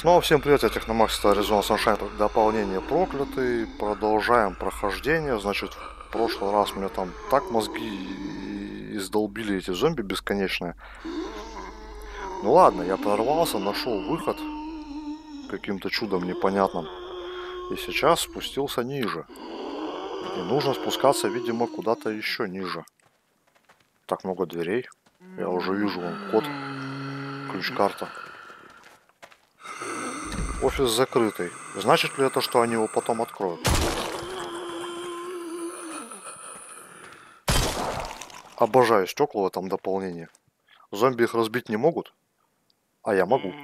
Снова всем привет, я Техномакс, это Arizona Sunshine, дополнение проклятый, продолжаем прохождение, значит, в прошлый раз мне там так мозги издолбили эти зомби бесконечные. Ну ладно, я прорвался, нашел выход каким-то чудом непонятным, и сейчас спустился ниже. И нужно спускаться, видимо, куда-то еще ниже. Так много дверей, я уже вижу, вон код, ключ-карта. Офис закрытый. Значит ли это, что они его потом откроют? Обожаю стекла в этом дополнении. Зомби их разбить не могут, а я могу.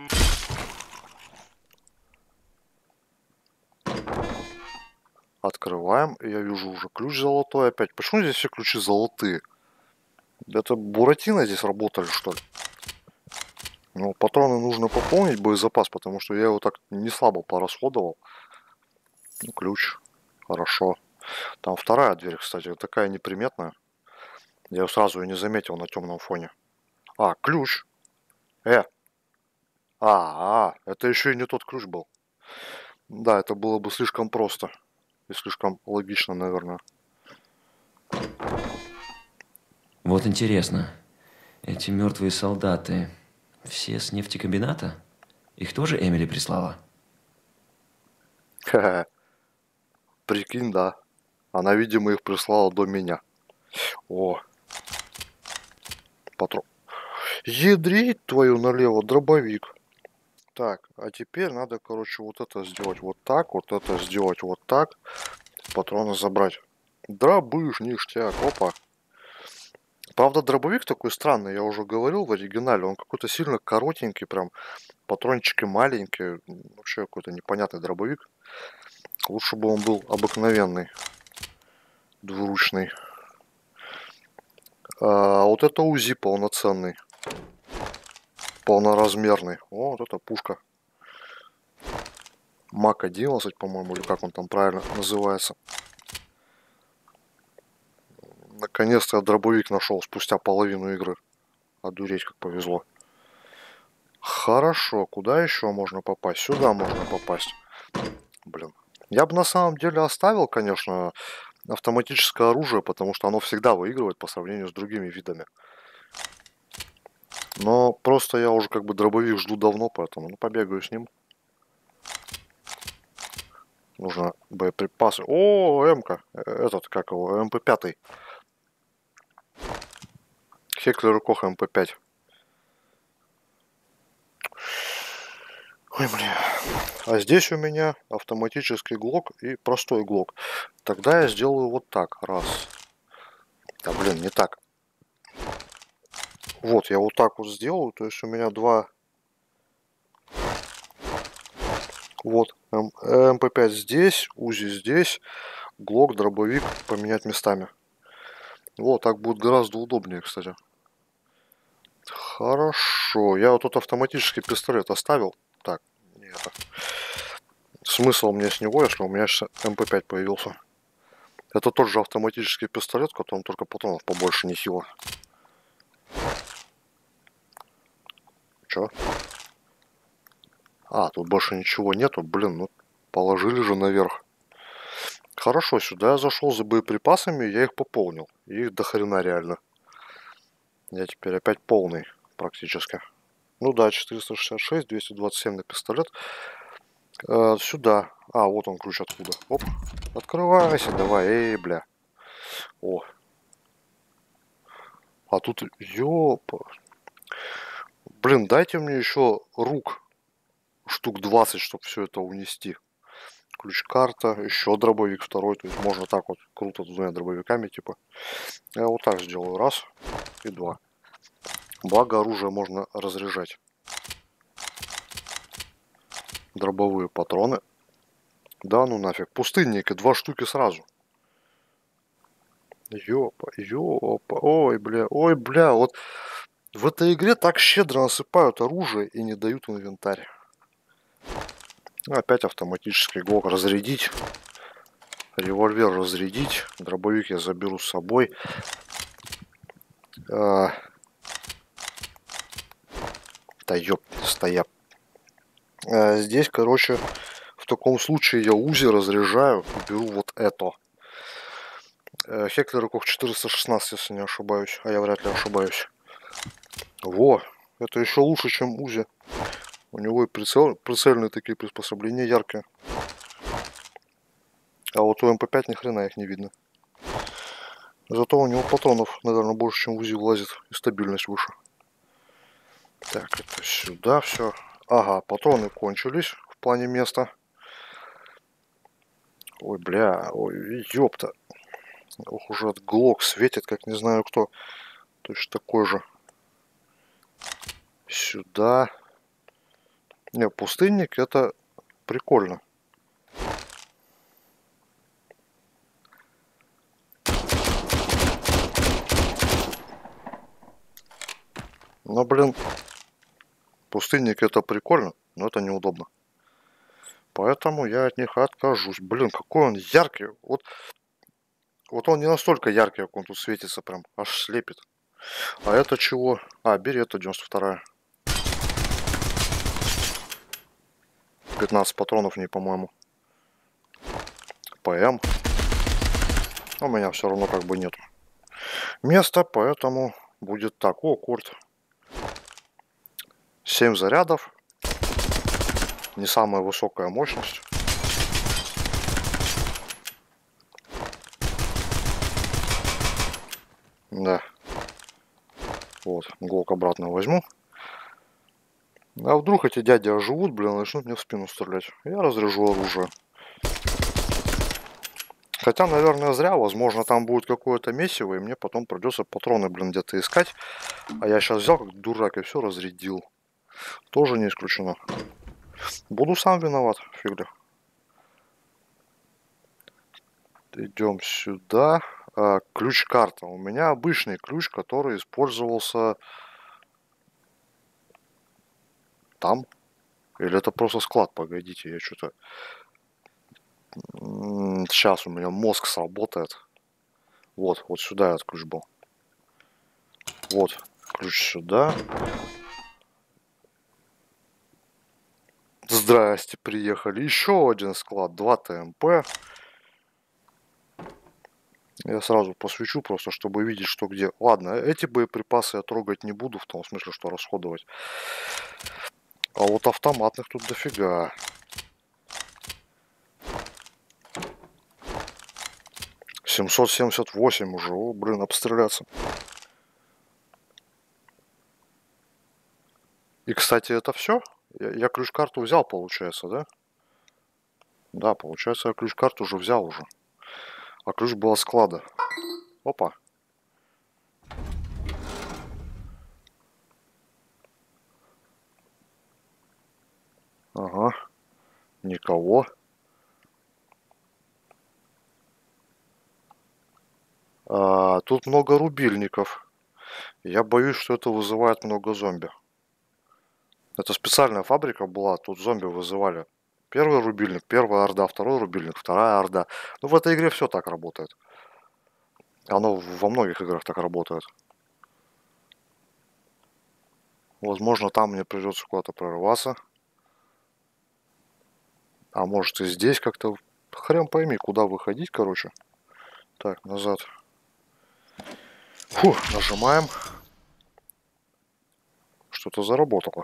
Открываем, и я вижу уже ключ золотой опять. Почему здесь все ключи золотые? Это Буратино здесь работали, что ли? Ну, патроны нужно пополнить, боезапас, потому что я его так не слабо порасходовал. Ну, ключ. Хорошо. Там вторая дверь, кстати, такая неприметная. Я ее сразу и не заметил на темном фоне. А, ключ. Это еще и не тот ключ был. Да, это было бы слишком просто. И слишком логично, наверное. Вот интересно, эти мертвые солдаты, все с нефтекомбината? Их тоже Эмили прислала? Ха-ха. Прикинь, да. Она, видимо, их прислала до меня. О, патрон. Ядрить твою налево, дробовик. Так, а теперь надо, короче, вот это сделать вот так, вот это сделать вот так. Патроны забрать. Дробыш, ништяк, опа. Правда, дробовик такой странный, я уже говорил в оригинале. Он какой-то сильно коротенький, прям патрончики маленькие. Вообще какой-то непонятный дробовик. Лучше бы он был обыкновенный, двуручный. А вот это УЗИ полноценный. Полноразмерный. О, вот это пушка. МАК-11, по-моему, или как он там правильно называется. Наконец-то я дробовик нашел спустя половину игры. Одуреть, как повезло. Хорошо, куда еще можно попасть? Сюда можно попасть. Блин. Я бы на самом деле оставил, конечно, автоматическое оружие, потому что оно всегда выигрывает по сравнению с другими видами. Но просто я уже как бы дробовик жду давно, поэтому побегаю с ним. Нужно боеприпасы. О, М-ка. Этот, как его, МП-5. Хеклер и Кох МП-5. Ой, бля. А здесь у меня автоматический глок и простой глок. Тогда я сделаю вот так. Раз. Да, блин, не так. Вот, я вот так вот сделаю. То есть у меня два... Вот, МП-5 здесь, УЗИ здесь, глок, дробовик поменять местами. Вот, так будет гораздо удобнее, кстати. Хорошо. Я вот тут автоматический пистолет оставил. Так, нет. Смысл мне с него, если у меня сейчас МП-5 появился. Это тот же автоматический пистолет, в котором только патронов побольше нехило. Чё? А, тут больше ничего нету. Блин, ну положили же наверх. Хорошо, сюда я зашел за боеприпасами, я их пополнил. Их до хрена реально. Я теперь опять полный практически. Ну да, 466, 227 на пистолет. Сюда. А, вот он ключ откуда. Оп. Открывайся, давай. Эй, бля. О. А тут, ёпа. Блин, дайте мне еще рук. Штук 20, чтобы все это унести. Ключ-карта, еще дробовик второй. То есть можно так вот круто с двумя дробовиками, типа. Я вот так сделаю. Раз и два. Благо оружие можно разряжать. Дробовые патроны. Да ну нафиг. Пустынники, 2 штуки сразу. Ёпа, ёпа. Ой, бля. Вот в этой игре так щедро насыпают оружие и не дают инвентарь. Опять автоматический глок разрядить. Револьвер разрядить. Дробовик я заберу с собой. Да ёп, стояп. Здесь, короче, в таком случае я УЗИ разряжаю и беру вот это. Хеклер Кох 416, если не ошибаюсь. А я вряд ли ошибаюсь. Во, это еще лучше, чем УЗИ. У него и прицельные такие приспособления яркие. А вот у МП5 ни хрена их не видно. Зато у него патронов, наверное, больше, чем в УЗИ влазит. И стабильность выше. Так, это сюда все. Ага, патроны кончились в плане места. Ой, бля, ой, ёпта. Ох, уже от глок светит, как не знаю кто. Точно такой же. Сюда. Не, пустынник это прикольно. Но, блин, пустынник это прикольно, но это неудобно. Поэтому я от них откажусь. Блин, какой он яркий. Вот он не настолько яркий, как он тут светится, прям аж слепит. А это чего? А, берета 92-я. 15 патронов в ней, по-моему. ПМ. У меня все равно как бы нет места, поэтому будет так. О, курт. 7 зарядов. Не самая высокая мощность. Да. Вот, глок обратно возьму. А вдруг эти дяди оживут, блин, начнут мне в спину стрелять. Я разряжу оружие. Хотя, наверное, зря. Возможно, там будет какое-то месиво, и мне потом придется патроны, блин, где-то искать. А я сейчас взял, как дурак, и все разрядил. Тоже не исключено. Буду сам виноват, фиг ли. Идем сюда. Ключ-карта. У меня обычный ключ, который использовался там. Или это просто склад? Погодите, я что-то... Сейчас у меня мозг сработает. Вот сюда этот ключ был. Вот, ключ сюда. Здрасте, приехали. Еще один склад, 2 ТМП. Я сразу посвечу, просто чтобы видеть, что где. Ладно, эти боеприпасы я трогать не буду, в том смысле, что расходовать. А вот автоматных тут дофига. $778 уже. О, блин, обстреляться. И, кстати, это все? Я ключ-карту взял, получается, да? Да, получается, я ключ-карту уже взял уже. А ключ был от склада. Опа. Ага. Никого. Тут много рубильников. Я боюсь, что это вызывает много зомби. Это специальная фабрика была, тут зомби вызывали. Первый рубильник, первая орда, второй рубильник, вторая орда. Ну, в этой игре все так работает. Оно во многих играх так работает. Возможно, там мне придется куда-то прорываться. А может и здесь как-то... Хрен пойми, куда выходить, короче. Так, назад. Фух, нажимаем. Что-то заработало.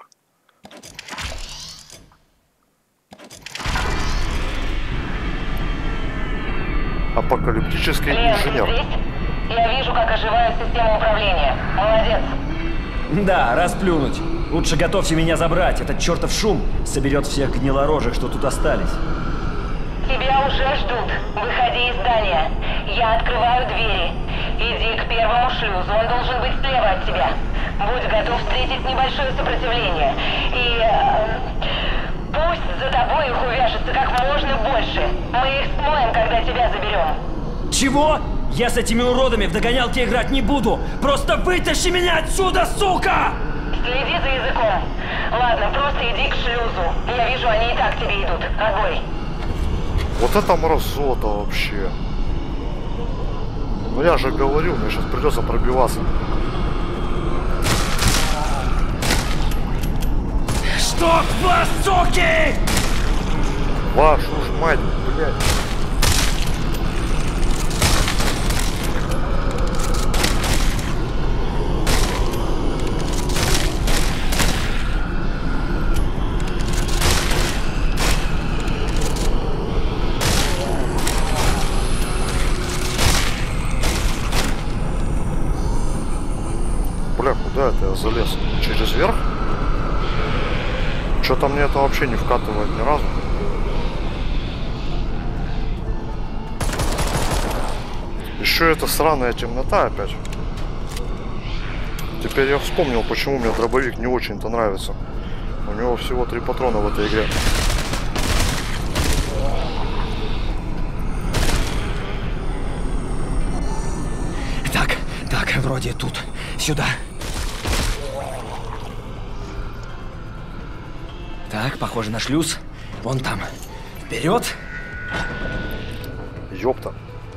Апокалиптический инженер. Здесь? Я вижу, как оживает система управления. Молодец. Да, расплюнуть. Лучше готовьте меня забрать. Этот чертов шум соберет всех гнилорожек, что тут остались. Тебя уже ждут. Выходи из здания. Я открываю двери. Иди к первому шлюзу. Он должен быть слева от тебя. Будь готов встретить небольшое сопротивление. И... пусть за тобой их увяжется как можно больше. Мы их смоем, когда тебя заберем. Чего? Я с этими уродами в догонялки играть не буду! Просто вытащи меня отсюда, сука! Следи за языком. Ладно, просто иди к шлюзу. Я вижу, они и так к тебе идут. Огонь. Вот это мразота вообще. Ну я же говорил, мне сейчас придется пробиваться. Чтоб вас, суки! Вашу ж мать, блядь. Бля, куда это я залез? Через верх? Что-то мне это вообще не вкатывает ни разу. Еще эта сраная темнота опять. Теперь я вспомнил, почему мне дробовик не очень-то нравится. У него всего 3 патрона в этой игре. Так, вроде тут. Сюда. Так, похоже на шлюз. Вон там. Вперед! Ёпта.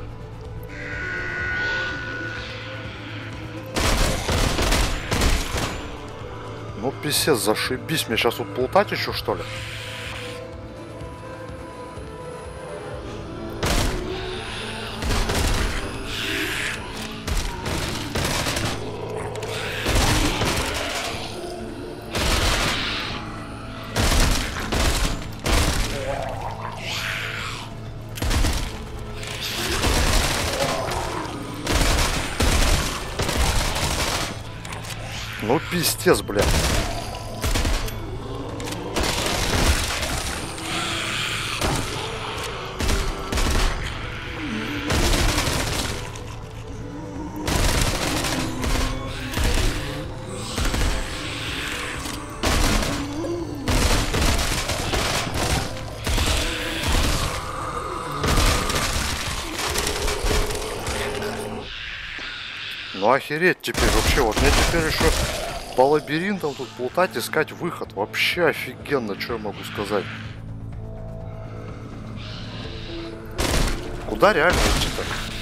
Ну, писец, зашибись. Мне сейчас тут плутать еще, что ли? Ну, пиздец, блядь. Ну охереть теперь вообще, вот мне теперь еще по лабиринтам тут плутать, искать выход. Вообще офигенно, что я могу сказать. Куда реально идти-то?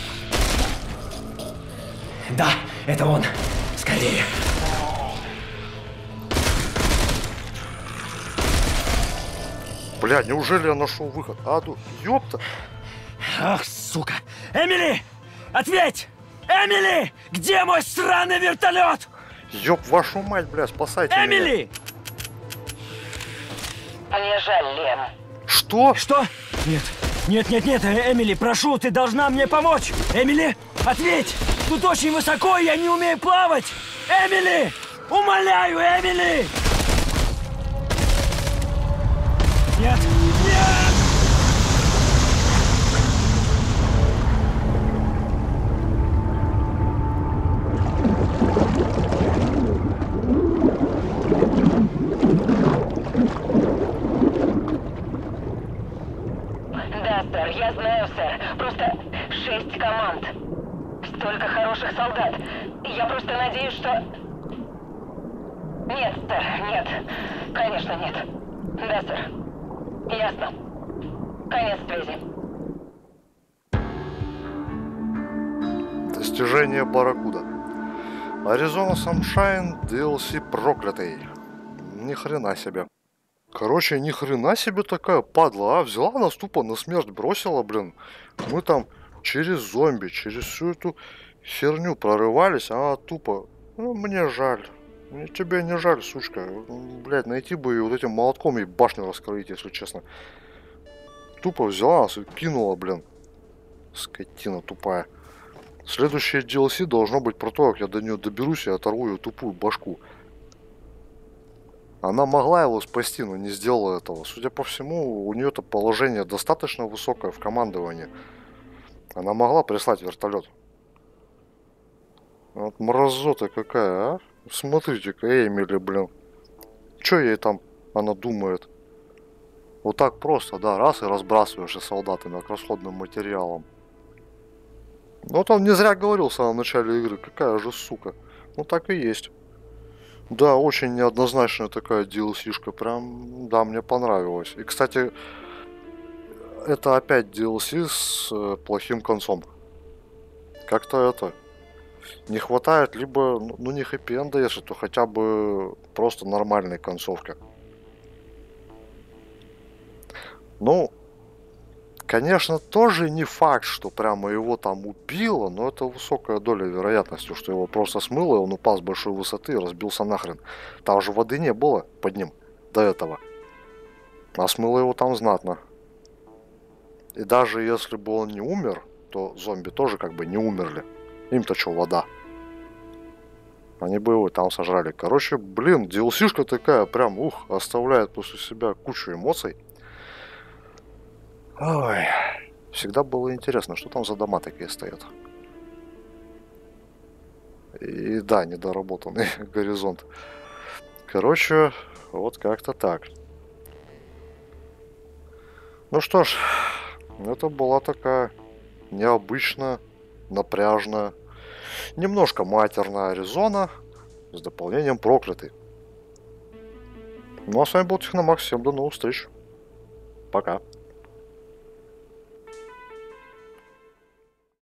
Да, это он. Скорее. Бля, неужели я нашел выход? Аду, ёпта. Ах, сука. Эмили! Ответь! Эмили! Где мой сраный вертолет? Ёб вашу мать, бля, спасайте Эмили! Мне жаль, Лем. меня. Что? Что? Нет, Эмили, прошу, ты должна мне помочь. Эмили, ответь! Тут очень высоко, я не умею плавать. Эмили! Умоляю, Эмили! Нет! Нет! Да, сэр, я знаю, сэр. Просто 6 команд. Столько хороших солдат. Я просто надеюсь, что... Нет, сэр, нет. Конечно, нет. Да, сэр. Ясно. Конец связи. Достижение Барракуда. Arizona Sunshine DLC проклятый. Ни хрена себе. Короче, ни хрена себе такая падла, а? Взяла нас тупо на смерть бросила, блин. Мы там через зомби, через всю эту херню прорывались, а тупо... Ну, мне жаль. Мне тебя не жаль, сучка. Блядь, найти бы и вот этим молотком и башню раскроить, если честно. Тупо взяла нас и кинула, блин. Скотина тупая. Следующее DLC должно быть про то, как я до нее доберусь и оторву ее тупую башку. Она могла его спасти, но не сделала этого. Судя по всему, у нее-то положение достаточно высокое в командовании. Она могла прислать вертолет. Вот мразота какая, а? Смотрите-ка, Эмили, блин. Че ей там она думает? Вот так просто, да, раз и разбрасываешься солдатами как расходным материалом. Вот он не зря говорил в самом начале игры, какая же сука. Ну так и есть. Да, очень неоднозначная такая DLC-шка, прям, да, мне понравилось. И, кстати, это опять DLC с плохим концом. Как-то это... Не хватает либо, ну не хэппи-энда, если, то хотя бы просто нормальной концовки. Ну, конечно, тоже не факт, что прямо его там убило, но это высокая доля вероятности, что его просто смыло, и он упал с большой высоты и разбился нахрен. Там же воды не было под ним до этого. А смыло его там знатно. И даже если бы он не умер, то зомби тоже как бы не умерли. Им-то что, вода? Они бы его там сожрали. Короче, блин, DLC-шка такая прям, оставляет после себя кучу эмоций. Ой, всегда было интересно, что там за дома такие стоят. И да, недоработанный горизонт. Короче, вот как-то так. Ну что ж, это была такая необычная, напряжная, немножко матерная Аризона с дополнением проклятый. Ну а с вами был Техномакс, всем до новых встреч. Пока.